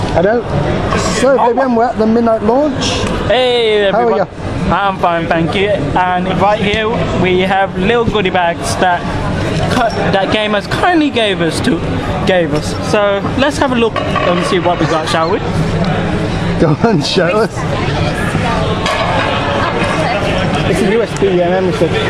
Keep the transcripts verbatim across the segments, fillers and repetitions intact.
Hello. So, Fabian, we're at the midnight launch. Hey everyone. How are you? I'm fine, thank you. And right here we have little goodie bags that that gamers kindly gave us to gave us. So let's have a look and see what we got, shall we? Go on, show us. It's a U S B yeah, memory stick.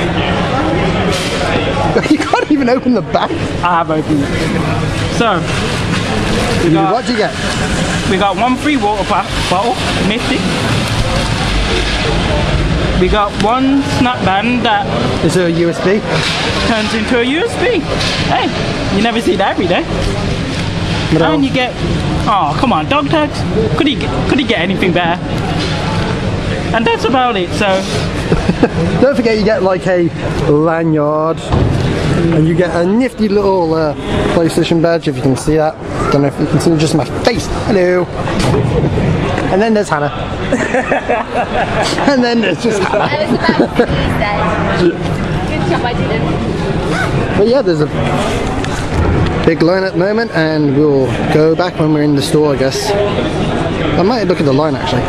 You can't even open the back. I have opened it. So we got, what did you get? We got one free water bottle, nifty. We got one snap band that is it a U S B? Turns into a U S B. Hey, you never see that every day. No. And you get, oh come on, dog tags. Could he could he get anything better? And that's about it. So don't forget you get like a lanyard, and you get a nifty little uh, PlayStation badge if you can see that. Don't know if you can see just my face. Hello. And then there's Hannah. And then there's just Hannah. I was about to say. Good job I didn't. But yeah, there's a big line at the moment, and we'll go back when we're in the store, I guess. I might look at the line actually.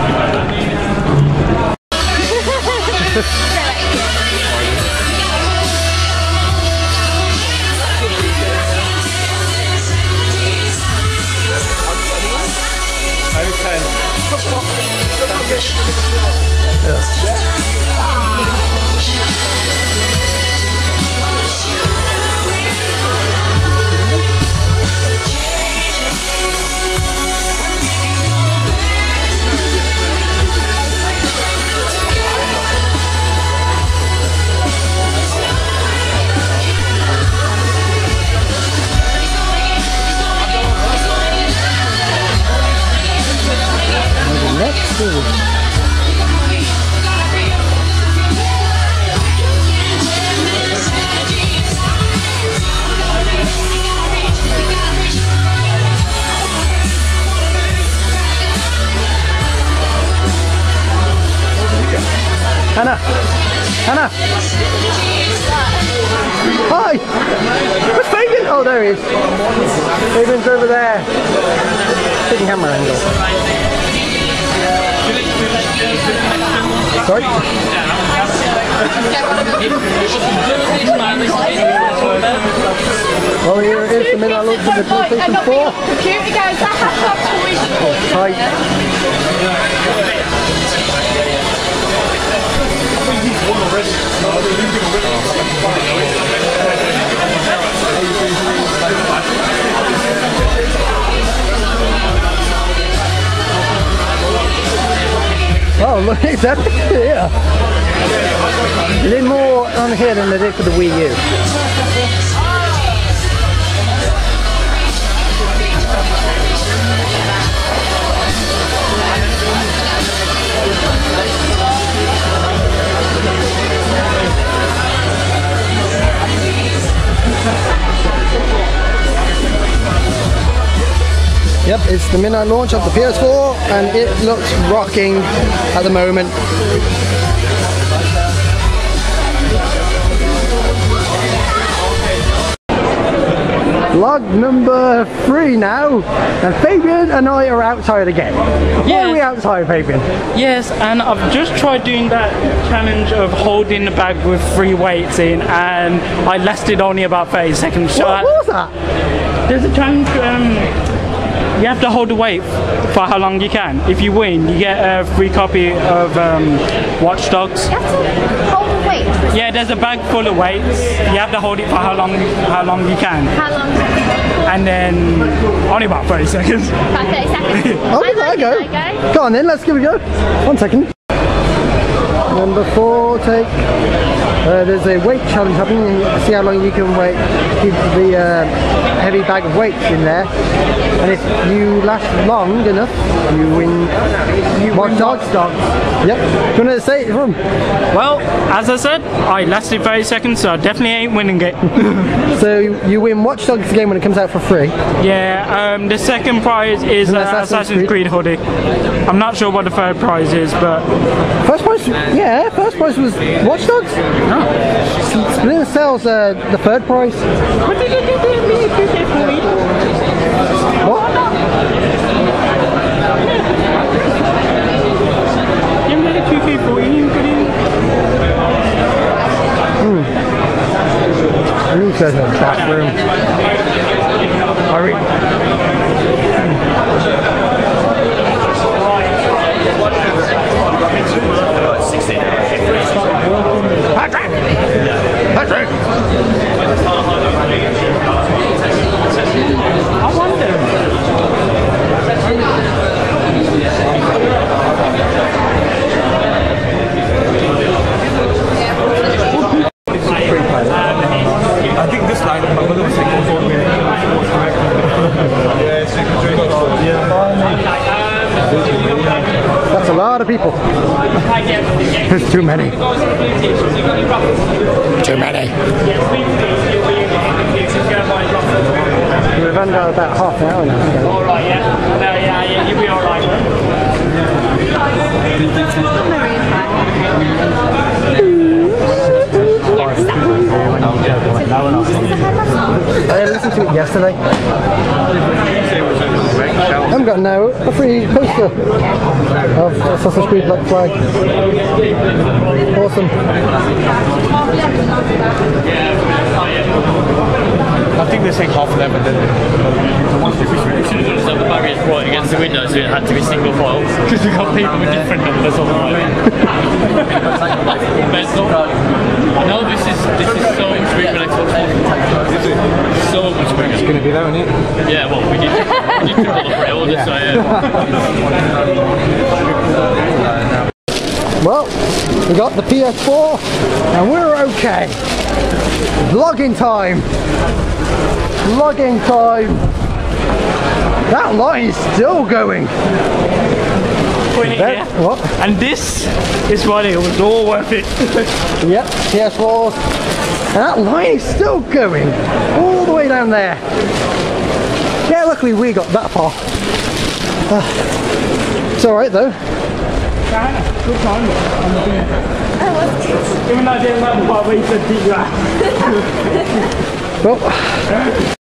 Hannah! Hannah! Hi! Where's Fabian? Oh, there he is. Fabian's over there. Taking camera angle. Sorry? Oh, here it is, the minute I looked at the PlayStation four. Computer goes, that has got toys. Tight. Oh, look at that here. They did more on here than they did for the Wii U. Yep, it's the midnight launch of the P S four and it looks rocking at the moment. Vlog number three now, and Fabian and I are outside again. Yes. Why are we outside, Fabian? Yes, and I've just tried doing that challenge of holding the bag with three weights in, and I lasted only about thirty seconds. So what, what was that? There's a challenge. Um, You have to hold the weight for how long you can. If you win, you get a free copy of um, Watch Dogs. You have to hold the weight? Yeah, there's a bag full of weights. You have to hold it for how long how long you can. How long can you hold it for? And then only about thirty seconds. About thirty seconds. Oh, give that a go. go. Go on then, let's give it a go. One second. Number four, take. Uh, there's a weight challenge happening. You see how long you can wait. Keep the uh, heavy bag of weights in there, and if you last long enough, you win. You Watch Dogs. Dogs. Yep. Do you want to say it from? Well, as I said, I lasted thirty seconds, so I definitely ain't winning it. So you win Watch Dogs game when it comes out for free. Yeah. Um, the second prize is uh, Assassin's, Assassin's Creed hoodie. I'm not sure what the third prize is, but first prize. Yeah, first prize was Watch Dogs. No. Splinter Cell's uh, the third prize. What? That's a lot of people. There's too many. Too many. We've under about half an hour now. Alright, yeah. No, yeah, yeah, you'll be alright. I listened to it yesterday. I've got now a free poster of Assassin's Creed Black Flag. Awesome. I think they take half of them and then So the barrier's right against the window, so it had to be single file because we've got people with different numbers on the right. No, this is this is so much bigger than Xbox One. So much bigger. it's going to be there, isn't it? Yeah, well, we did we did triple the pre-order, so yeah. Well, we got the P S four and we're okay. Vlogging time. Vlogging time. That line is still going. Point it That- here. what? And this is why it was all worth it. Yep, P S fours. And that line is still going. All the way down there. Yeah, luckily we got that far. Uh, it's alright though. Good time. Even though I didn't like the part where you said deep grass. Well,